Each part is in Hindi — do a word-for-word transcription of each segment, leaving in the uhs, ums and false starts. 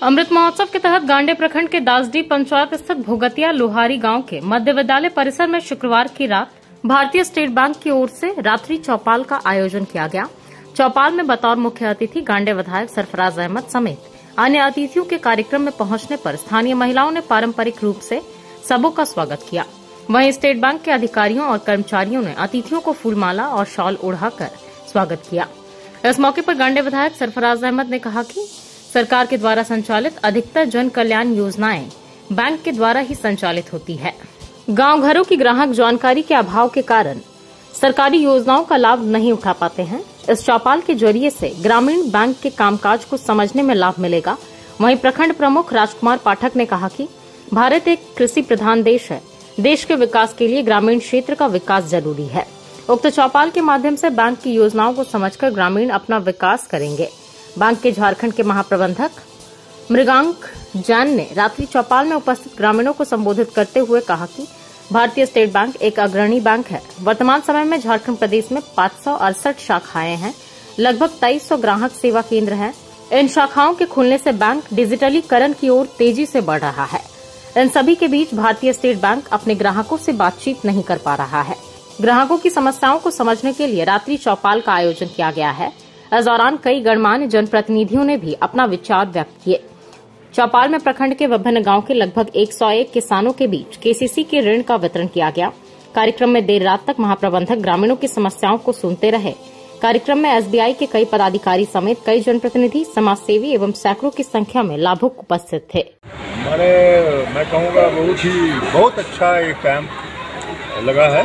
अमृत महोत्सव के तहत गांडे प्रखंड के दासडी पंचायत स्थित भोगतिया लोहारी गांव के मध्य विद्यालय परिसर में शुक्रवार की रात भारतीय स्टेट बैंक की ओर से रात्रि चौपाल का आयोजन किया गया। चौपाल में बतौर मुख्य अतिथि गांडे विधायक सरफराज अहमद समेत अन्य अतिथियों के कार्यक्रम में पहुंचने पर स्थानीय महिलाओं ने पारंपरिक रूप से सबों का स्वागत किया। वहीं स्टेट बैंक के अधिकारियों और कर्मचारियों ने अतिथियों को फूलमाला और शॉल ओढ़ाकर स्वागत किया। इस मौके पर गांडे विधायक सरफराज अहमद ने कहा कि सरकार के द्वारा संचालित अधिकतर जन कल्याण योजनाएं बैंक के द्वारा ही संचालित होती है। गांव घरों की ग्राहक जानकारी के अभाव के कारण सरकारी योजनाओं का लाभ नहीं उठा पाते हैं। इस चौपाल के जरिए से ग्रामीण बैंक के कामकाज को समझने में लाभ मिलेगा। वहीं प्रखंड प्रमुख राजकुमार पाठक ने कहा कि भारत एक कृषि प्रधान देश है। देश के विकास के लिए ग्रामीण क्षेत्र का विकास जरूरी है। उक्त चौपाल के माध्यम से बैंक की योजनाओं को समझकर ग्रामीण अपना विकास करेंगे। बैंक के झारखंड के महाप्रबंधक मृगांक जैन ने रात्रि चौपाल में उपस्थित ग्रामीणों को संबोधित करते हुए कहा कि भारतीय स्टेट बैंक एक अग्रणी बैंक है। वर्तमान समय में झारखंड प्रदेश में पाँच सौ अड़सठ शाखाएं हैं। लगभग तेईस सौ ग्राहक सेवा केंद्र हैं। इन शाखाओं के खुलने से बैंक डिजिटलीकरण की ओर तेजी से बढ़ रहा है। इन सभी के बीच भारतीय स्टेट बैंक अपने ग्राहकों से बातचीत नहीं कर पा रहा है। ग्राहकों की समस्याओं को समझने के लिए रात्रि चौपाल का आयोजन किया गया है। इस दौरान कई गणमान्य जनप्रतिनिधियों ने भी अपना विचार व्यक्त किए। चौपाल में प्रखंड के विभिन्न गांव के लगभग एक सौ एक किसानों के बीच केसीसी के ऋण का वितरण किया गया। कार्यक्रम में देर रात तक महाप्रबंधक ग्रामीणों की समस्याओं को सुनते रहे। कार्यक्रम में एसबीआई के कई पदाधिकारी समेत कई जनप्रतिनिधि, समाजसेवी एवं सैकड़ों की संख्या में लाभुक उपस्थित थे। हमारे मैं कहूँगा बहुत ही बहुत अच्छा एक कैंप लगा है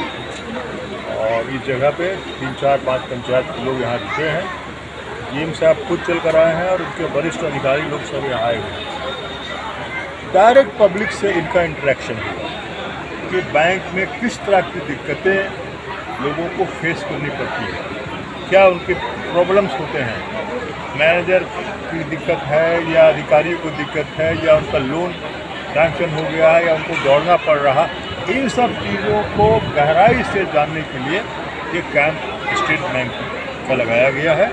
और इस जगह पे तीन चार पाँच पंचायत के लोग यहाँ जुटे हैं। जीएम साहब खुद चल कर आए हैं और उनके वरिष्ठ अधिकारी लोग सब यहाँ आए हुए हैं। डायरेक्ट पब्लिक से इनका इंटरेक्शन हुआ कि बैंक में किस तरह की दिक्कतें लोगों को फेस करनी पड़ती है, क्या उनके प्रॉब्लम्स होते हैं, मैनेजर की दिक्कत है या अधिकारी को दिक्कत है या उनका लोन सैंक्शन हो गया है या उनको दौड़ना पड़ रहा। इन सब चीज़ों को गहराई से जानने के लिए ये कैंप स्टेट बैंक का लगाया गया है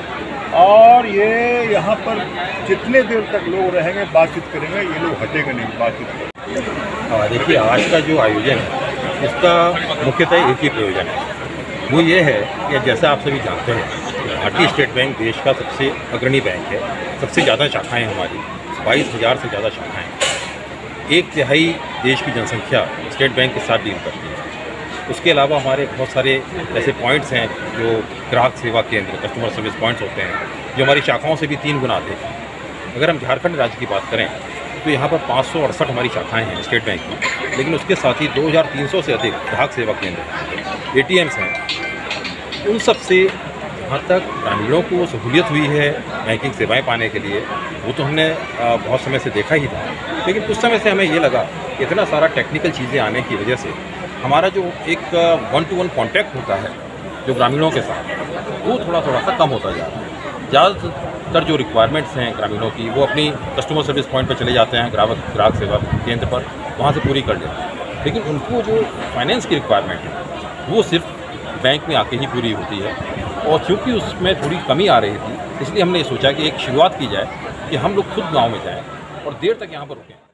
और ये यहाँ पर जितने देर तक लोग रहेंगे बातचीत करेंगे, ये लोग हटेंगे नहीं बातचीत करेंगे। देखिए, आज का जो आयोजन है इसका मुख्यतः एक ही प्रयोजन है, वो ये है कि जैसा आप सभी जानते हैं भारतीय स्टेट बैंक देश का सबसे अग्रणी बैंक है। सबसे ज़्यादा शाखाएँ हमारी बाईस हज़ार से ज़्यादा शाखाएँ हैं। एक तिहाई देश की जनसंख्या स्टेट बैंक के साथ डील करती है। उसके अलावा हमारे बहुत सारे ऐसे पॉइंट्स हैं जो ग्राहक सेवा केंद्र, कस्टमर सर्विस पॉइंट्स होते हैं, जो हमारी शाखाओं से भी तीन गुना अधिक हैं। अगर हम झारखंड राज्य की बात करें तो यहाँ पर पाँच सौ अड़सठ हमारी शाखाएँ हैं स्टेट बैंक की, लेकिन उसके साथ ही दो हज़ार तीन सौ से अधिक ग्राहक सेवा केंद्र, ए टी एम्स हैं। उन सब से जहाँ तक ग्रामीणों को सहूलियत हुई है बैंकिंग सेवाएं पाने के लिए, वो तो हमने बहुत समय से देखा ही था, लेकिन कुछ समय से हमें ये लगा कि इतना सारा टेक्निकल चीज़ें आने की वजह से हमारा जो एक वन टू वन कॉन्टैक्ट होता है जो ग्रामीणों के साथ, वो थोड़ा थोड़ा सा कम होता जा रहा है। ज़्यादातर जो रिक्वायरमेंट्स हैं ग्रामीणों की, वो अपनी कस्टमर सर्विस पॉइंट पर चले जाते हैं, ग्राहक ग्राहक सेवा केंद्र पर, वहाँ से पूरी कर लेते हैं। लेकिन उनको जो फाइनेंस की रिक्वायरमेंट है वो सिर्फ बैंक में आके ही पूरी होती है। और चूँकि उसमें थोड़ी कमी आ रही थी, इसलिए हमने सोचा कि एक शुरुआत की जाए कि हम लोग खुद गाँव में जाएँ और देर तक यहाँ पर रुकें।